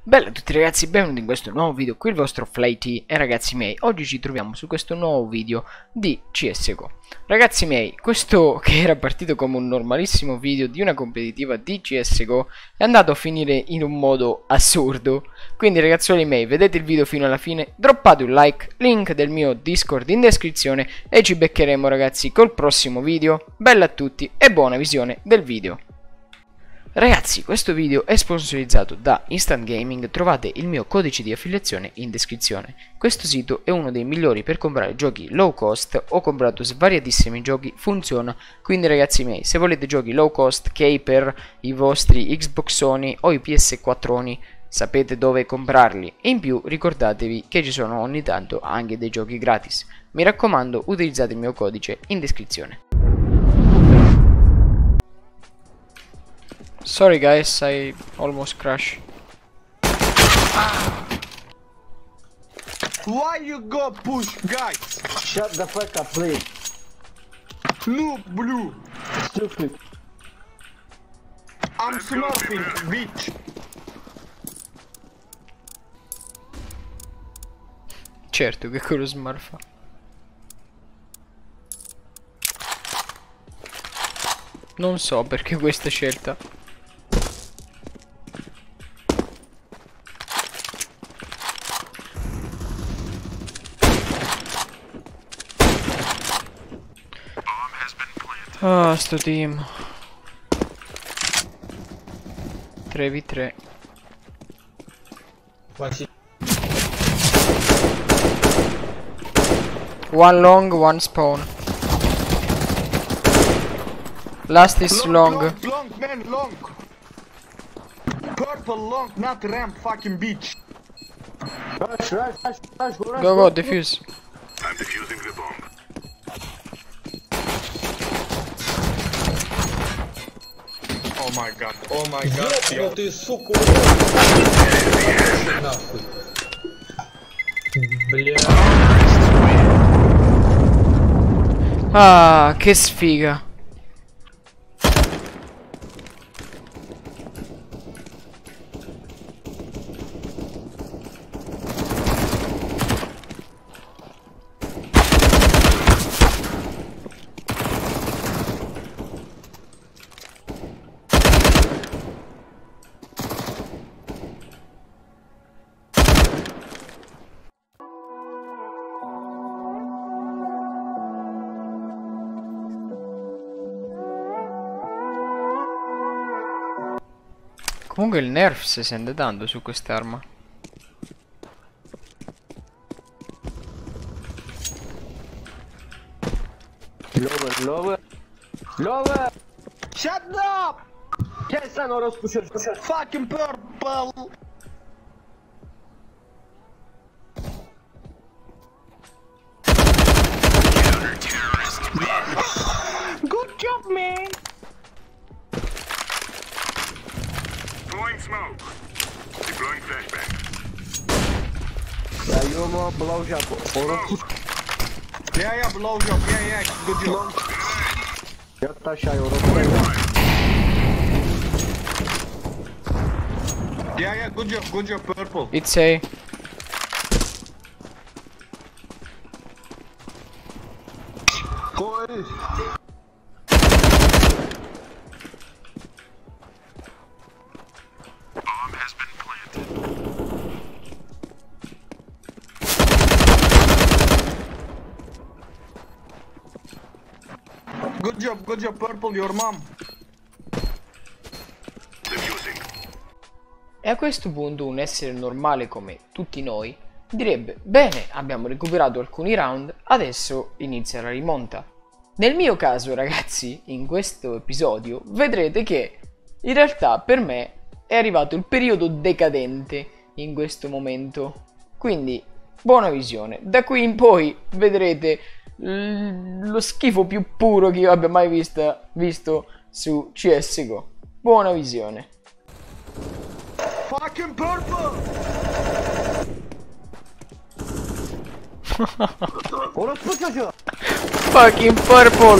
Bella a tutti ragazzi, benvenuti in questo nuovo video, qui il vostro Flighty e ragazzi miei, oggi ci troviamo su questo nuovo video di CSGO. Ragazzi miei, questo che era partito come un normalissimo video di una competitiva di CSGO è andato a finire in un modo assurdo. Quindi ragazzuoli miei, vedete il video fino alla fine, droppate un like, link del mio Discord in descrizione e ci beccheremo ragazzi col prossimo video. Bella a tutti e buona visione del video. Ragazzi, questo video è sponsorizzato da Instant Gaming, trovate il mio codice di affiliazione in descrizione. Questo sito è uno dei migliori per comprare giochi low cost, ho comprato svariatissimi giochi, funziona, quindi ragazzi miei, se volete giochi low cost che per i vostri Xboxoni o i PS4oni, sapete dove comprarli e in più ricordatevi che ci sono ogni tanto anche dei giochi gratis. Mi raccomando, utilizzate il mio codice in descrizione. Sorry guys, I almost crashed. Why you go push, guys? Shut the fuck up, please. No, blue. Stupid. I'm smurfing, bitch. Certo che quello smurfa. Non so perché questa scelta. Ah, sto team 3v3. One long, one spawn. Last is long. Long, man, long. Purple long, not ramp, fucking bitch. Rush, Go, defuse. I'm defusing the bomb. Oh my god, yo. Ты, сука, нахуй. Бля. Ah, che sfiga. Comunque il nerf si sente tanto su quest'arma. Lower. Shut up! Gel sen orospu çocuğu. Fucking purple. Good job, man. Throwing smoke. Deploying flashbang. Ya yomo blowjob. Orospu. Yeah, blow job. Yeah, good job. Yat aşağı orospu. Yeah, good job, purple. It's A. Boys. Bomb has been planted. Good job, purple, your mom. Defusing. E a questo punto un essere normale come tutti noi direbbe: bene, abbiamo recuperato alcuni round, adesso inizia la rimonta. Nel mio caso ragazzi, in questo episodio vedrete che in realtà per me è arrivato il periodo decadente in questo momento. Quindi buona visione, da qui in poi vedrete lo schifo più puro che io abbia mai visto su CSGO. Buona visione. Fucking purple. Orospu çocuğu. Fucking purple.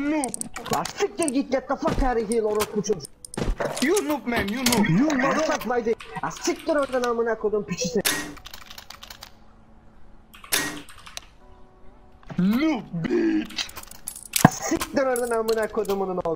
You noob. Ya siktir git get the fuck out of here orospu çocuğu. You noob man, you noob. You motherfuck my dick. Ya siktir oradan amına kodum piçi sen. Noob bitch. Siktir oradan amına kodumunun oğlu.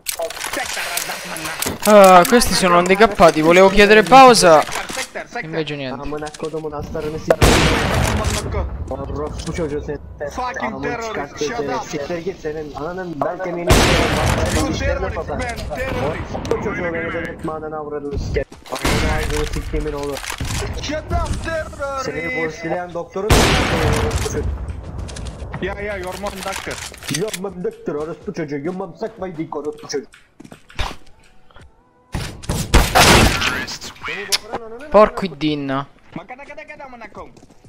Ah, questi sono handicappati, volevo chiedere pausa. Invece niente. Amına kodumun aslarını siktir. Orospu çocuğu sen. Fucking Amına terrorist, çıkarttı shut seni. up. Siktir git senin ananın bel kemiğini You terrorist man, terrorist. Bu çocuğu beni delirtme ananı avradını siker. Amına ağzını siktiğimin oğlu. Shut up Seni bu terrorist. sileyen doktorun mu? Orospu çocuğu. Yeah, your mom doctor. Yumam doktor orospu çocuğu. Yumam sakmayı dik orospu çocuğu. Porco Dinna. Magkada manakong.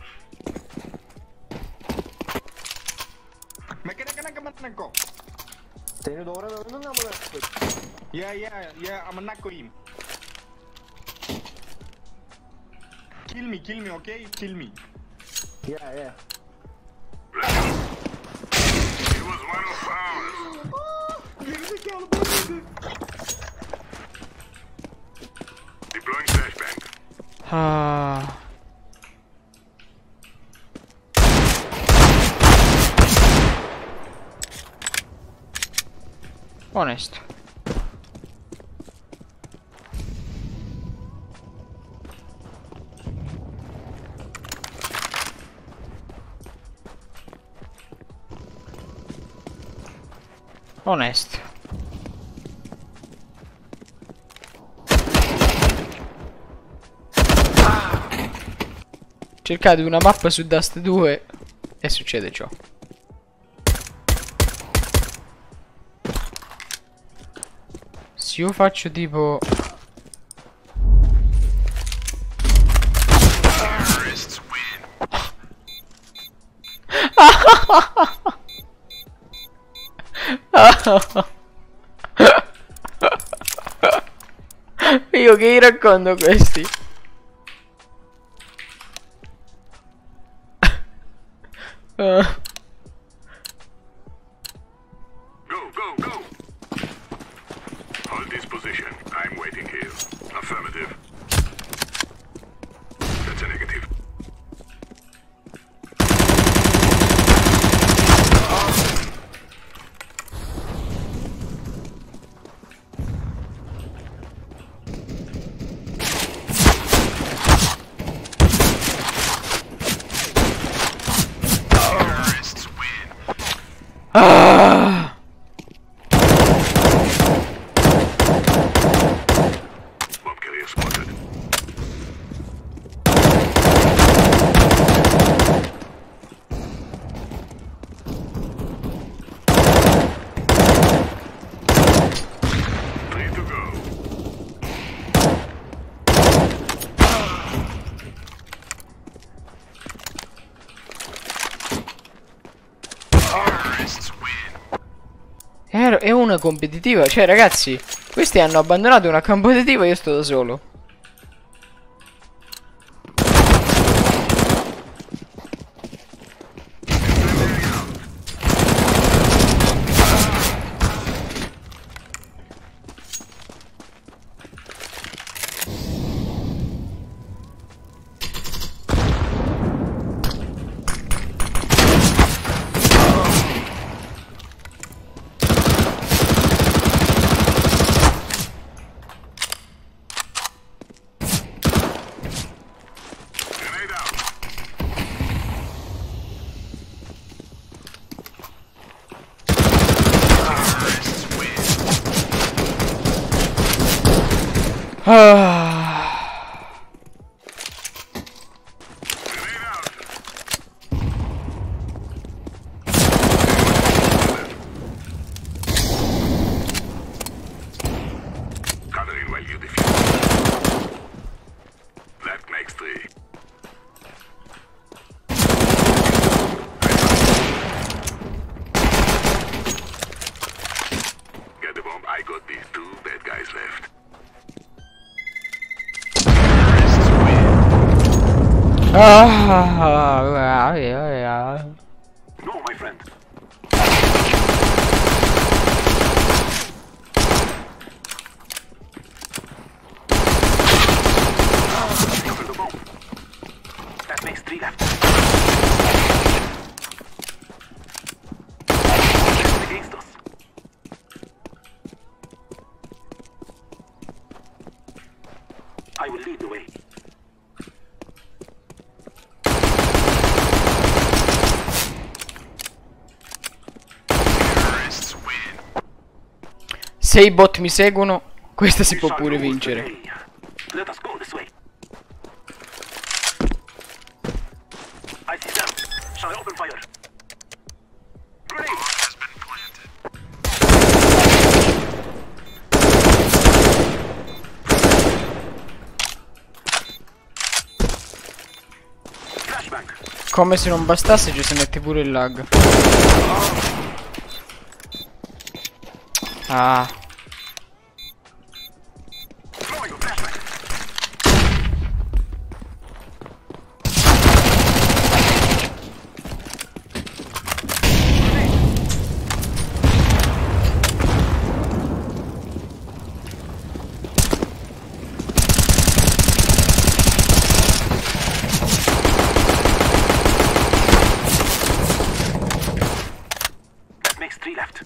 Magkada manakong. Seni doğuran ananın amına koyayım. Yeah, amanakoyim. Kill me, okay? Kill me. Yeah. It was one of ours. Deploying flashbang. Ah. Onesto. Onesto. Cercate una mappa su Dust 2 e succede ciò. Se io faccio tipo... Io che gli racconto questi? Go. Hold this position. I'm waiting here. Affirmative. That's a negative. Ah! Bomb carrier spotted. Three to go. È una competitiva, cioè ragazzi, questi hanno abbandonato una competitiva e io sto da solo. Grenade out. Ah. Grenade out. Covering while you defuse. No, my friend. Cover the bomb. That makes 3 left. Against us. I will lead the way. Se i bot mi seguono, questa si può pure vincere. Let us go this way. I see them. Shall I open fire? Grenade has been planted. Flashbang. Come se non bastasse ci si mette pure il lag. Ah. Throwing a flashbang. That makes 3 left.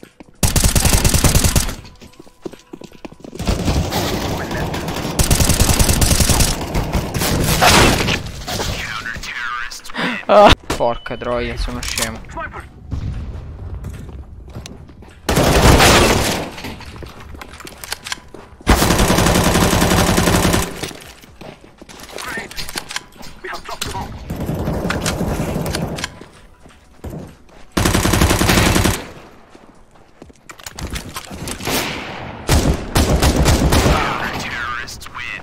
Ah, porca troia, sono scemo. Sniper. Grenade. We have dropped the bomb. Terrorists win.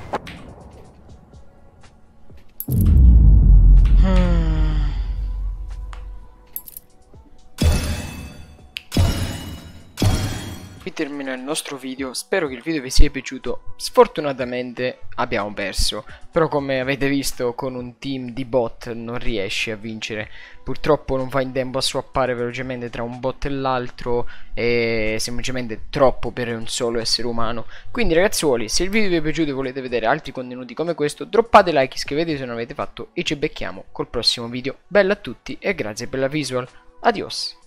Qui termina il nostro video, spero che il video vi sia piaciuto. Sfortunatamente abbiamo perso, però come avete visto con un team di bot non riesci a vincere. Purtroppo non fa in tempo a swappare velocemente tra un bot e l'altro, è semplicemente troppo per un solo essere umano. Quindi ragazzuoli, se il video vi è piaciuto e volete vedere altri contenuti come questo, droppate like, iscrivetevi se non l'avete fatto e ci becchiamo col prossimo video. Bella a tutti e grazie per la visual, adios.